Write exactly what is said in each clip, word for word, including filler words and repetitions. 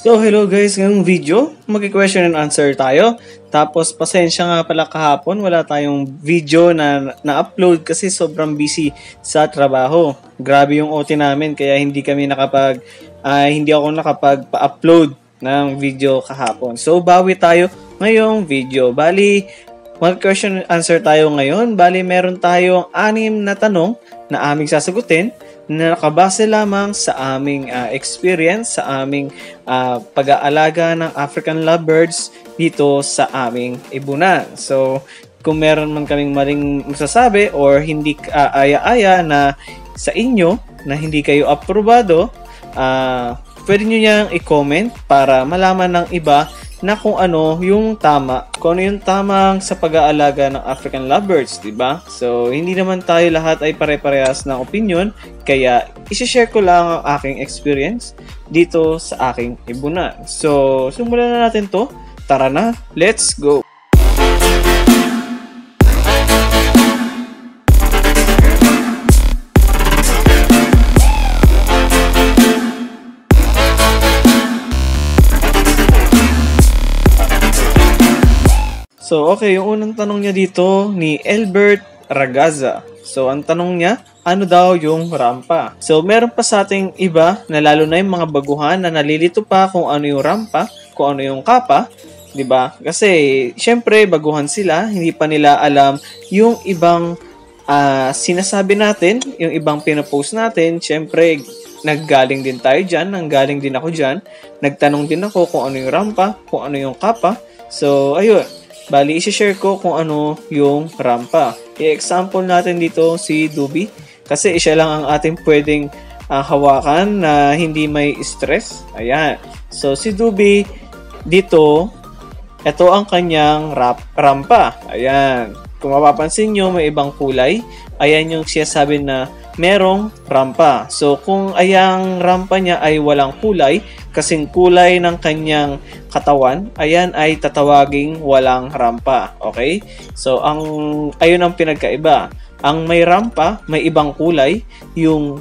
So, hello guys, ngayong video, mag-question and answer tayo. Tapos, pasensya nga pala kahapon, wala tayong video na na-upload kasi sobrang busy sa trabaho. Grabe yung O T namin, kaya hindi kami nakapag, uh, hindi ako nakapag-pa-upload ng video kahapon. So, bawi tayo ngayong video. Bali, mag-question and answer tayo ngayon. Bali, meron tayong anim na tanong na aming sasagutin na nakabase lamang sa aming uh, experience, sa aming uh, pag-aalaga ng African lovebirds dito sa aming ibunan. So, kung meron man kaming maling masasabi or hindi uh, aya-aya na sa inyo na hindi kayo aprobado, uh, pwede nyo niyang i-comment para malaman ng iba na kung ano yung tama, kung ano yung tamang sa pag-aalaga ng African lovebirds, diba? So, hindi naman tayo lahat ay pare-parehas ng opinion, kaya isi-share ko lang ang aking experience dito sa aking ibunan. So, simulan na natin to. Tara na, let's go! So, okay, yung unang tanong niya dito ni Elbert Ragaza. So, ang tanong niya, ano daw yung rampa? So, meron pa sa ating iba na lalo na yung mga baguhan na nalilito pa kung ano yung rampa, kung ano yung kapa, di ba? Kasi, syempre, baguhan sila, hindi pa nila alam yung ibang uh, sinasabi natin, yung ibang pinapost natin. Syempre, naggaling din tayo dyan, nanggaling din ako dyan, nagtanong din ako kung ano yung rampa, kung ano yung kapa. So, ayun. Bali, isi-share ko kung ano yung rampa. I-example natin dito si Dubi kasi siya lang ang ating pwedeng uh, hawakan na hindi may stress. Ayan. So, si Dubi dito, ito ang kanyang rap, rampa. Ayan. Kung mapapansin nyo, may ibang kulay. Ayan yung siya sabi na merong rampa. So, kung ayang rampa niya ay walang kulay, kasing kulay ng kanyang katawan, ayan ay tatawaging walang rampa. Okay? So, ang ayun ang pinagkaiba. Ang may rampa, may ibang kulay. Yung,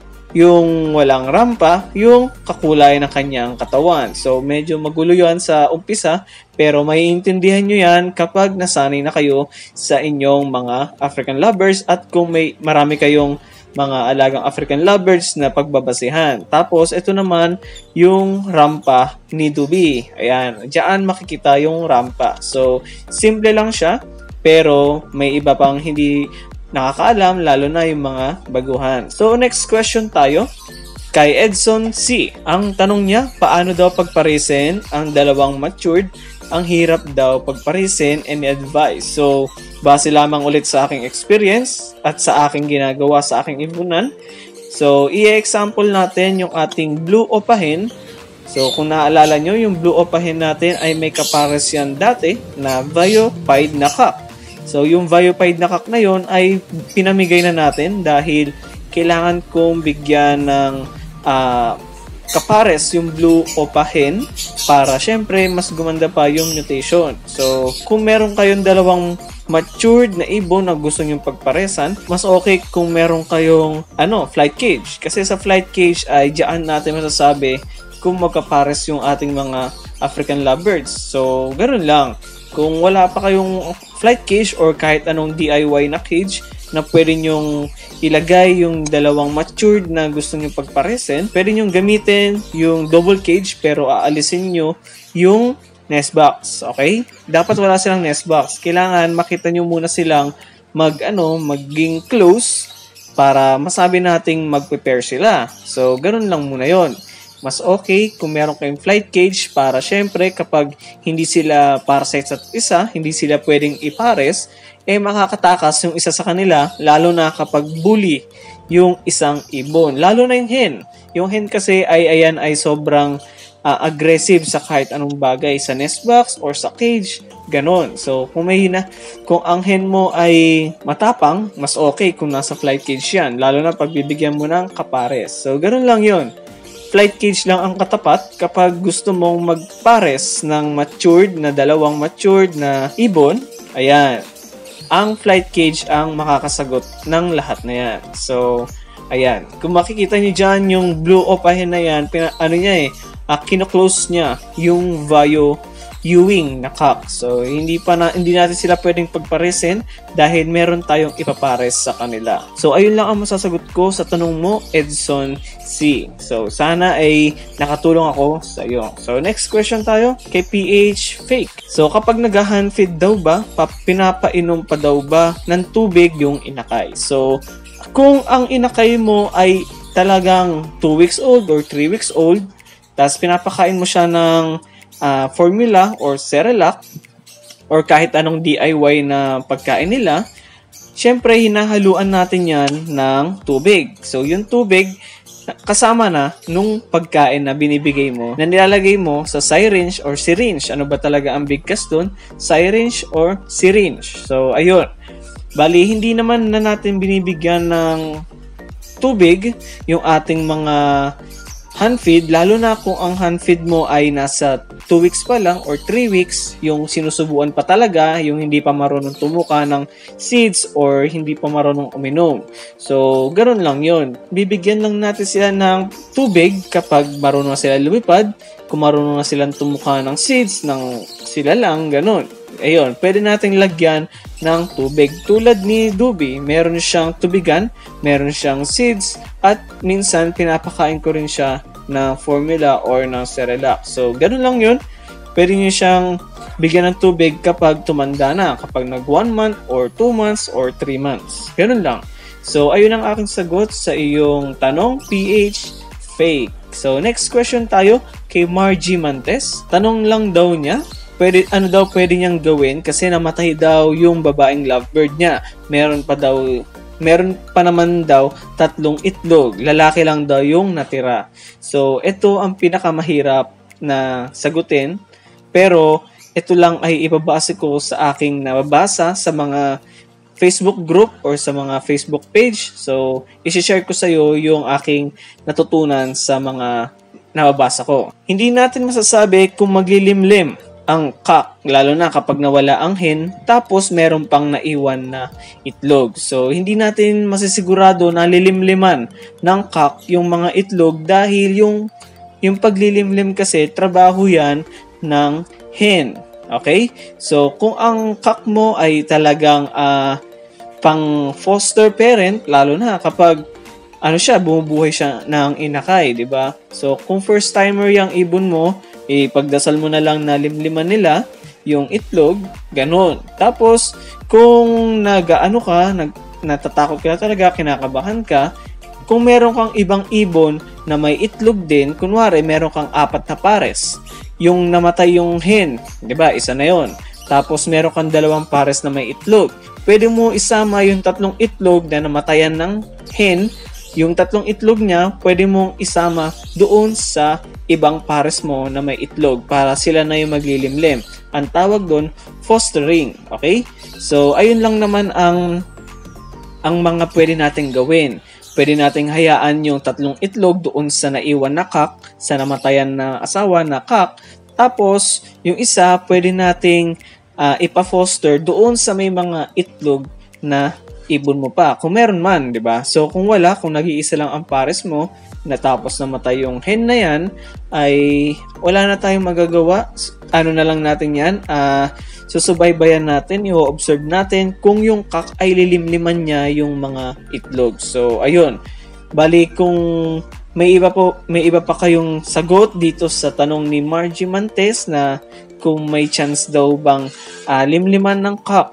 yung walang rampa, yung kakulay ng kanyang katawan. So, medyo magulo yan sa umpisa, pero maiintindihan nyo yan kapag nasanay na kayo sa inyong mga African lovers at kung may marami kayong mga alagang African lovebirds na pagbabasihan. Tapos, ito naman yung rampa ni Dubi. Ayan, diyan makikita yung rampa. So, simple lang siya, pero may iba pang hindi nakakaalam, lalo na yung mga baguhan. So, next question tayo. Kay Edson C. Ang tanong niya, paano daw pagparisin ang dalawang matured? Ang hirap daw pagparisin, any advice? So, base lamang ulit sa aking experience at sa aking ginagawa sa aking ibunan. So, i-example natin yung ating blue opahin. So, kung naalala nyo, yung blue opahin natin ay may kapares yan dati na Viopide na cock. So, yung Viopide na cock na yon ay pinamigay na natin dahil kailangan kong bigyan ng uh, kapares yung blue opahin para syempre mas gumanda pa yung mutation. So, kung meron kayong dalawang matured na ibon na gusto nyong pagparesan, mas okay kung meron kayong ano, flight cage. Kasi sa flight cage ay diyan natin masasabi kung magkapares yung ating mga African lovebirds. So, ganoon lang. Kung wala pa kayong flight cage or kahit anong D I Y na cage na pwede nyong ilagay yung dalawang matured na gusto nyo pagparesin, pwede nyong gamitin yung double cage pero aalisin nyo yung nest box. Okay? Dapat wala silang nest box. Kailangan makita nyo muna silang mag, ano, maging close para masabi nating mag-prepare sila. So, ganun lang muna yon. Mas okay kung meron kayong flight cage para syempre kapag hindi sila para sa isa't isa, hindi sila pwedeng ipares, eh makakatakas yung isa sa kanila, lalo na kapag bully yung isang ibon. Lalo na yung hen. Yung hen kasi ay ayan ay sobrang uh, aggressive sa kahit anong bagay sa nest box or sa cage, ganon. So kung may hina, kung ang hen mo ay matapang, mas okay kung nasa flight cage yan, lalo na pag bibigyan mo ng kapares. So ganon lang yon. Flight cage lang ang katapat kapag gusto mong magpares ng matured na dalawang matured na ibon. Ayan. Ang flight cage ang makakasagot ng lahat na yan. So, Ayan. Kung makikita nyo dyan, yung blue opahin na yan, pina, ano niya eh, uh, kino-close niya yung Vaio Ewing na cock. So, hindi pa na, hindi natin sila pwedeng pagparesin dahil meron tayong ipapares sa kanila. So, ayun lang ang masasagot ko sa tanong mo, Edson C. So, sana ay nakatulong ako sa iyo. So, next question tayo kay P H Fake. So, kapag nag-hand feed daw ba, pinapainom pa daw ba ng tubig yung inakay? So, kung ang inakay mo ay talagang two weeks old or three weeks old, tapos pinapakain mo siya ng Uh, formula or Cerelac or kahit anong D I Y na pagkain nila, syempre hinahaluan natin yan ng tubig. So yung tubig kasama na nung pagkain na binibigay mo na nilalagay mo sa syringe or syringe. Ano ba talaga ang bigkas dun? Syringe or syringe. So ayun. Bali, hindi naman na natin binibigyan ng tubig yung ating mga hand feed, lalo na kung ang hand feed mo ay nasa two weeks pa lang or three weeks, yung sinusubuan pa talaga, yung hindi pa marunong tumuka ng seeds or hindi pa marunong uminom. So, ganoon lang yun. Bibigyan lang natin sila ng tubig kapag marunong na sila lumipad, kung marunong na silang tumuka ng seeds, ng sila lang, ganoon. Ayun, pwede nating lagyan ng tubig. Tulad ni Dubi, meron siyang tubigan, meron siyang seeds, at minsan pinapakain ko rin siya ng formula or ng Cerelac. So, ganun lang yun. Pwede nyo siyang bigyan ng tubig kapag tumanda na, kapag nag one month or two months or three months. Ganun lang. So, ayun ang aking sagot sa iyong tanong, P H Fake. So, next question tayo kay Margie Mantes. Tanong lang daw niya, pwede, ano daw pwede niyang gawin kasi namatay daw yung babaeng lovebird niya. Meron pa daw, meron pa naman daw tatlong itlog. Lalaki lang daw yung natira. So, ito ang pinakamahirap na sagutin. Pero, ito lang ay ibabase ko sa aking nababasa sa mga Facebook group or sa mga Facebook page. So, isi-share ko sa iyo yung aking natutunan sa mga nababasa ko. Hindi natin masasabi kung maglilimlim ang cock, lalo na kapag nawala ang hen, tapos meron pang naiwan na itlog. So, hindi natin masisigurado na lilimliman ng cock yung mga itlog dahil yung, yung paglilimlim kasi, trabaho yan ng hen. Okay? So, kung ang cock mo ay talagang uh, pang foster parent, lalo na kapag ano siya, bumubuhay siya ng inakay, di ba? So, kung first timer yung ibon mo, ipagdasal mo na lang na limliman nila yung itlog, ganun. Tapos, kung nag-ano ka, nag, natatakot ka talaga, kinakabahan ka, kung meron kang ibang ibon na may itlog din, kunwari, meron kang apat na pares. Yung namatay yung hen, di ba? Isa na yon. Tapos, meron kang dalawang pares na may itlog. Pwede mo isama yung tatlong itlog na namatayan ng hen. Yung tatlong itlog niya, pwede mong isama doon sa ibang pares mo na may itlog para sila na yung maglilimlim. Ang tawag doon, fostering. Okay? So, ayun lang naman ang, ang mga pwede nating gawin. Pwede nating hayaan yung tatlong itlog doon sa naiwan na cock, sa namatayan na asawa na cock. Tapos, yung isa, pwede nating uh, ipa-foster doon sa may mga itlog na ibon mo pa. Kung meron man, di ba? So, kung wala, kung nag-iisa lang ang pares mo, natapos namatay yung hen na yan, ay wala na tayong magagawa. Ano na lang natin yan? Uh, susubaybayan natin, i-observe natin kung yung cock ay lilimliman niya yung mga itlog. So, ayun. Bali, kung may iba po, may iba pa kayong sagot dito sa tanong ni Margie Mantes na kung may chance daw bang uh, limliman ng cock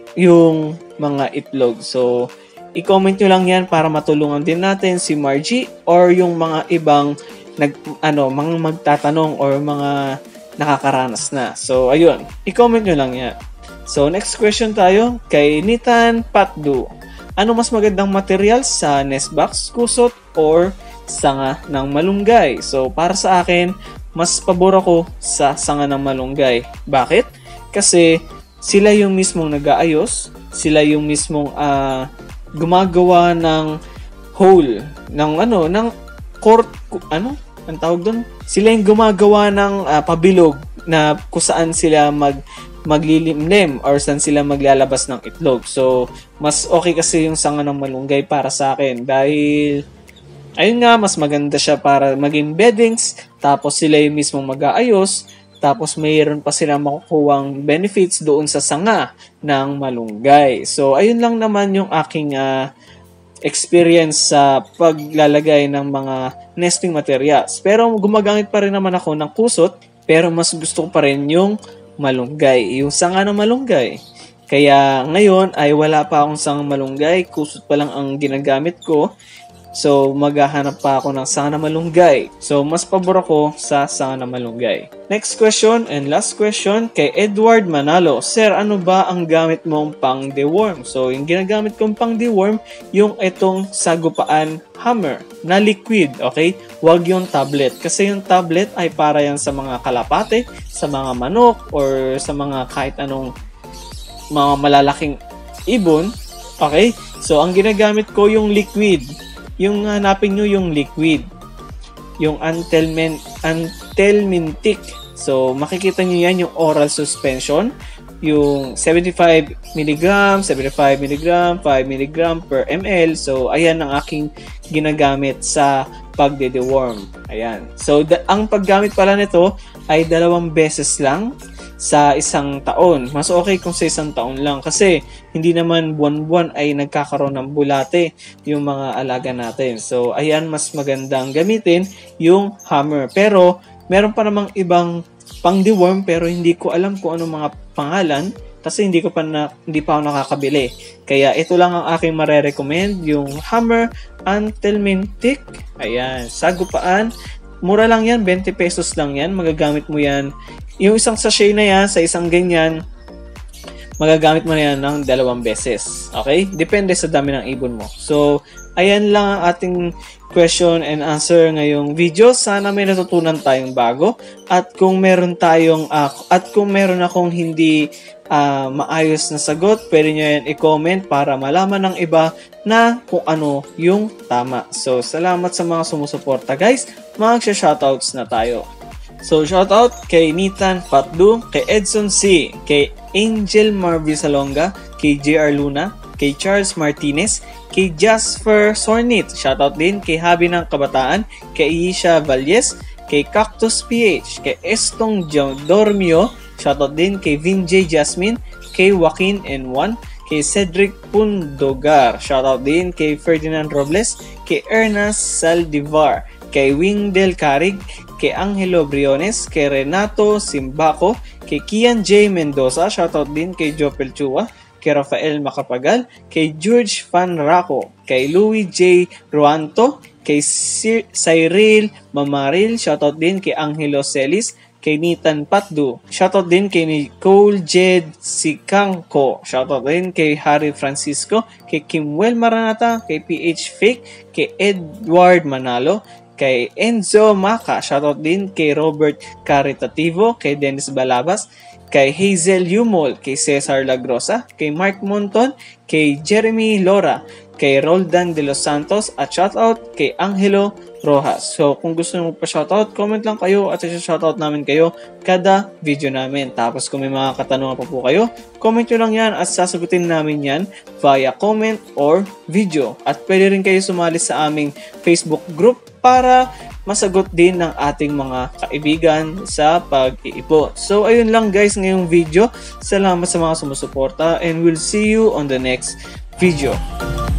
yung mga itlog. So, i-comment nyo lang yan para matulungan din natin si Margie or yung mga ibang nag, ano, mga magtatanong or mga nakakaranas na. So, ayun. I-comment nyo lang yan. So, next question tayo kay Nitan Patdu. Ano mas magandang material sa nest box, kusot, or sanga ng malunggay? So, para sa akin, mas pabor ako sa sanga ng malunggay. Bakit? Kasi sila yung mismong nag-aayos, sila yung mismong uh, gumagawa ng hole, ng ano, ng court, ano, ang tawag doon? Sila yung gumagawa ng uh, pabilog na kung saan sila mag maglilimlim or saan sila maglalabas ng itlog. So, mas okay kasi yung sanga ng malunggay para sa akin dahil ayun nga, mas maganda siya para maging beddings, tapos sila yung mismong mag-aayos, tapos mayroon pa sila makukuhang benefits doon sa sanga ng malunggay. So, ayun lang naman yung aking uh, experience sa paglalagay ng mga nesting materials. Pero gumagamit pa rin naman ako ng kusot, pero mas gusto ko pa rin yung malunggay, yung sanga ng malunggay. Kaya ngayon ay wala pa akong sanga malunggay, kusot pa lang ang ginagamit ko. So, maghahanap pa ako ng sanga na malunggay. So, mas pabor ako sa sanga na malunggay. Next question and last question kay Edward Manalo. Sir, ano ba ang gamit mong pang deworm? So, yung ginagamit kong pang deworm, yung itong sagupaan hammer na liquid, okay? Huwag yung tablet. Kasi yung tablet ay para yan sa mga kalapate, sa mga manok, or sa mga kahit anong mga malalaking ibon. Okay? So, ang ginagamit ko yung liquid. Yung hanapin nyo yung liquid, yung Antelmin, Antelmintic. So, makikita nyo yan yung oral suspension, yung seventy-five milligrams, seventy-five milligrams, five milligrams per ml. So, ayan ang aking ginagamit sa pagde-deworm. Ayan. So, ang paggamit pala nito ay dalawang beses lang sa isang taon. Mas okay kung sa isang taon lang kasi hindi naman buwan-buwan ay nagkakaroon ng bulate yung mga alaga natin. So, ayan, mas magandang gamitin yung hammer. Pero, meron pa namang ibang pang-deworm pero hindi ko alam kung anong mga pangalan kasi hindi ko pa na, hindi pa ako nakakabili. Kaya ito lang ang aking mare-recommend, yung Hammer Antelmintic. Ayan, sagupaan. Mura lang yan, twenty pesos lang yan. Magagamit mo yan. Yung isang sachet na yan, sa isang ganyan, magagamit mo na yan ng dalawang beses. Okay? Depende sa dami ng ibon mo. So, ayan lang ang ating question and answer ngayong video. Sana may natutunan tayong bago. At kung meron tayong, uh, at kung meron akong hindi uh, maayos na sagot, pwede nyo yan i-comment para malaman ng iba na kung ano yung tama. So, salamat sa mga sumusuporta guys. Mag-shoutouts na tayo. So, shoutout kay Nitan Patdu, kay Edson C, kay Angel Marvi Salonga, kay J R Luna, kay Charles Martinez, kay Jasper Sornit, shoutout din kay Habi ng Kabataan, kay Isha Valles, kay Cactus P H, kay Estong Dormio, shoutout din kay Vinjay Jasmine, kay Joaquin N one, kay Cedric Pundogar, shoutout din kay Ferdinand Robles, kay Ernest Saldivar, kay Wingdel Carig, kay Angelo Briones, kay Renato Simbaco, kay Kian J. Mendoza, shoutout din kay Jopel Chua, kay Rafael Macapagal, kay George Van Raco, kay Louis J. Ruanto, kay Sir Cyril Mamaril, shoutout din kay Angelo Celis, kay Nitan Patdu, shoutout din kay Nicole Jed Sicangco, shoutout din kay Harry Francisco, kay Kimwell Maranata, kay P H Fake, kay Edward Manalo, kay Enzo Maca, shoutout din kay Robert Caritativo, kay Dennis Balabas, kay Hazel Yumol, kay Cesar Lagrosa, kay Mark Monton, kay Jeremy Lora, kay Roldan De Los Santos, at shoutout kay Angelo Rojas. So, kung gusto nyo pa-shoutout, comment lang kayo at shoutout namin kayo kada video namin. Tapos, kung may mga katanungan pa po kayo, comment nyo lang yan at sasagutin namin yan via comment or video. At pwede rin kayo sumali sa aming Facebook group para masagot din ng ating mga kaibigan sa pag-iipon. So, ayun lang guys ngayong video. Salamat sa mga sumusuporta and we'll see you on the next video.